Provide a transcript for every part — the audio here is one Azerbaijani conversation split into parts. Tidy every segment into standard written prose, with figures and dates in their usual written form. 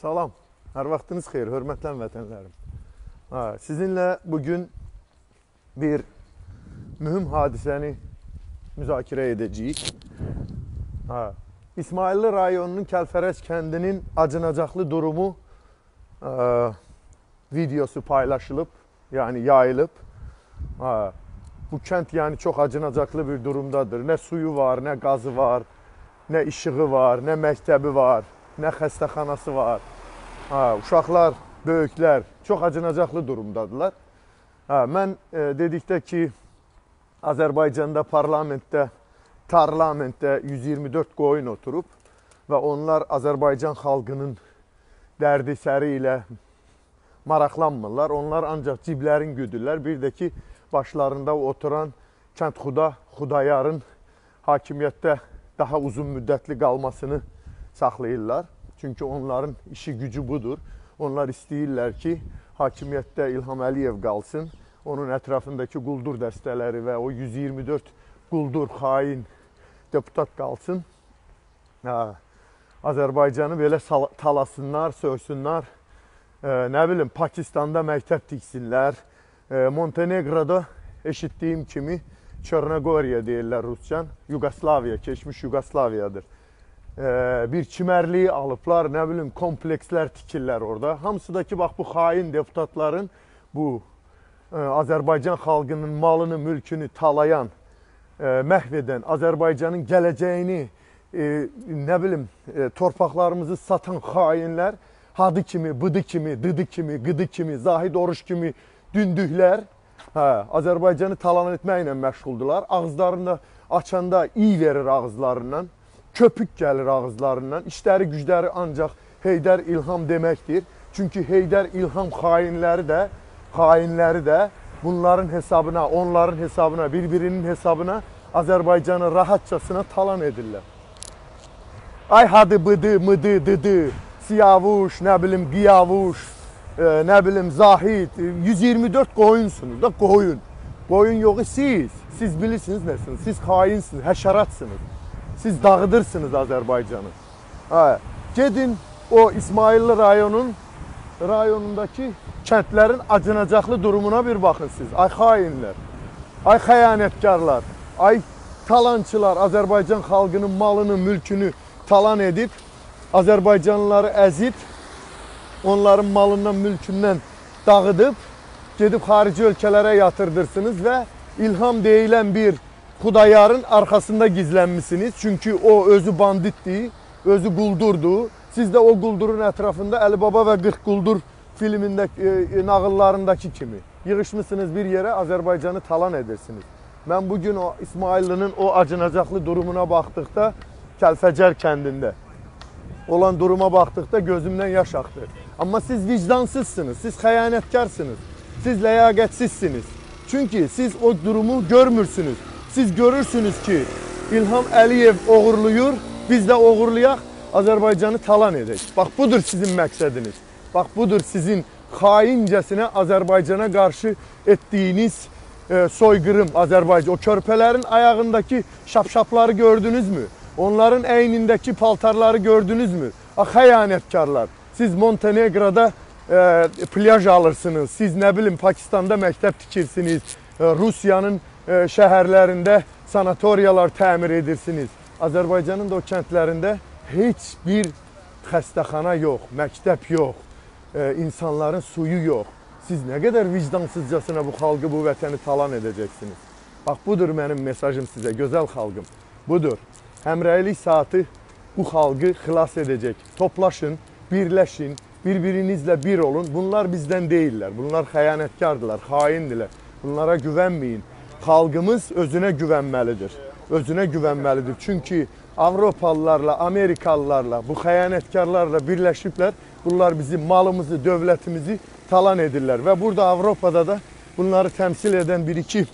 Salam, hər vaxtınız xeyir, hörmətli vətənlərim. Sizinlə bugün bir mühüm hadisəni müzakirə edəcəyik. İsmailli rayonunun Kəlfərəz kəndinin acınacaqlı durumu videosu paylaşılıb, yəni yayılıb. Bu kənd yəni çox acınacaqlı bir durumdadır. Nə suyu var, nə qazı var, nə işığı var, nə məktəbi var, nə xəstəxanası var. Uşaqlar, böyüklər çox acınacaqlı durumdadılar. Mən dedikdə ki, Azərbaycanda parlamentdə 124 qoyun oturub və onlar Azərbaycan xalqının dərdi səri ilə maraqlanmırlar. Onlar ancaq ciblərin güdürlər. Bir də ki, başlarında oturan kəndxuda, Xudayarın hakimiyyətdə daha uzun müddətli qalmasını saxlayırlar. Çünki onların işi gücü budur. Onlar istəyirlər ki, hakimiyyətdə İlham Əliyev qalsın. Onun ətrafındakı quldur dəstələri və o 124 quldur, xain deputat qalsın. Azərbaycanı belə talasınlar, söysünlər. Nə bilim, Pakistanda məktəb tiksinlər. Montenegroda eşitdiyim kimi Çörnəqoriya deyirlər Ruscan. Yugoslaviya, keçmiş Yugoslaviyadır. Bir çimərliyi alıblar, nə bilim, komplekslər tikirlər orada. Hamısı da ki, bax, bu xain deputatların, bu Azərbaycan xalqının malını, mülkünü talayan, məhv edən, Azərbaycanın gələcəyini, nə bilim, torpaqlarımızı satan xainlər, hadı kimi, bıdı kimi, dıdı kimi, qıdı kimi, Zahid Oruç kimi dündüklər, Azərbaycanı talan etməklə məşğuldular. Ağızlarında açanda iyi verir ağızlarından. Köpük gəlir ağızlarından, işləri gücləri ancaq Heydər İlham deməkdir. Çünki Heydər İlham xainləri də bunların hesabına, onların hesabına, bir-birinin hesabına Azərbaycanı rahatçasına talan edirlər. Ay hadı bıdı, mıdı, dıdı, siyavuş, nə bilim, qiyavuş, nə bilim, Zahid, 124 qoyunsunuz da, qoyun. Qoyun yoxu siz bilirsiniz nəsiniz, siz xainsiniz, həşəratsınız. Siz dağıdırsınız Azərbaycanı. Gedin o İsmailli rayonundakı kəndlərin acınacaqlı durumuna bir baxın siz. Ay xainlər, ay xəyanətkarlar, ay talançılar, Azərbaycan xalqının malını, mülkünü talan edib, Azərbaycanlıları əzib, onların malından, mülkündən dağıdıb, gedib xarici ölkələrə yatırdırsınız və İlham deyilən bir Xudayarın arxasında gizlənmişsiniz. Çünki o özü banditdir, özü quldurdur. Siz də o quldurun ətrafında Əli Baba və 40 quldur filmindəki, nağıllarındakı kimi yığışmışsınız bir yerə, Azərbaycanı talan edirsiniz. Mən bugün o İsmaillinin o acınacaqlı durumuna baxdıqda, Kəlfəcər kəndində olan duruma baxdıqda gözümdən yaş axdı. Amma siz vicdansızsınız, siz xəyanətkarsınız, siz ləyaqətsizsiniz. Çünki siz o durumu görmürsünüz. Siz görürsünüz ki, İlham Əliyev oğurluyur, biz də oğurlayaq, Azərbaycanı talan edək. Bax, budur sizin məqsədiniz. Bax, budur sizin xaincəsinə Azərbaycana qarşı etdiyiniz soyqırım Azərbaycan. O körpələrin ayağındakı şapşapları gördünüzmü? Onların əynindəki paltarları gördünüzmü? Xəyanətkarlar. Siz Montenegroda plyaj alırsınız, siz nə bilim Pakistanda məktəb tikirsiniz, Rusiyanın şəhərlərində sanatoriyalar təmir edirsiniz. Azərbaycanın da o kəndlərində heç bir xəstəxana yox, məktəb yox, insanların suyu yox. Siz nə qədər vicdansızcasına bu xalqı, bu vətəni talan edəcəksiniz. Bax, budur mənim mesajım sizə, gözəl xalqım. Budur. Həmrəylik saatı bu xalqı xilas edəcək. Toplaşın, birləşin, bir-birinizlə bir olun. Bunlar bizdən deyirlər. Bunlar xəyanətkardırlar, xaindirlər. Bunlara güvənməyin. Xalqımız özünə güvənməlidir. Özünə güvənməlidir. Çünki Avropalılarla, Amerikalılarla, bu xəyanətkarlarla birləşiblər. Bunlar bizim malımızı, dövlətimizi talan edirlər. Və burada Avropada da bunları təmsil edən bir-iki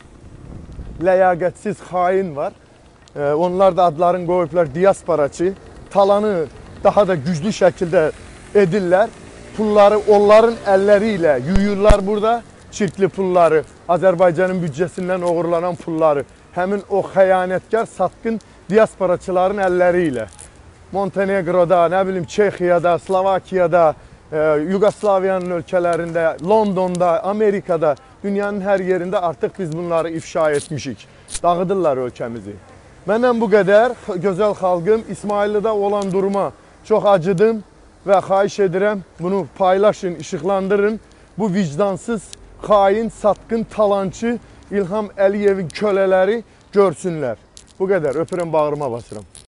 ləyaqətsiz xain var. Onlar da adlarını qoyublar diasporaçı. Talanı daha da güclü şəkildə edirlər. Pulları onların əlləri ilə yuyurlar burada. Çirkli pulları, Azərbaycanın büdcəsindən oğurlanan pulları, həmin o xəyanətkar, satqın diasporaçıların əlləri ilə. Montenegroda, nə bilim Çexiyada, Slovakiyada, Yugoslaviyanın ölkələrində, Londonda, Amerikada, dünyanın hər yerində artıq biz bunları ifşa etmişik. Dağıdırlar ölkəmizi. Məndən bu qədər. Gözəl xalqım, İsmaillidə olan duruma çox acıdım və xahiş edirəm, bunu paylaşın, işıqlandırın. Bu vicdansız, xain, satqın, talançı İlham Əliyevin kölələri görsünlər. Bu qədər. Öpürəm, bağrıma basıram.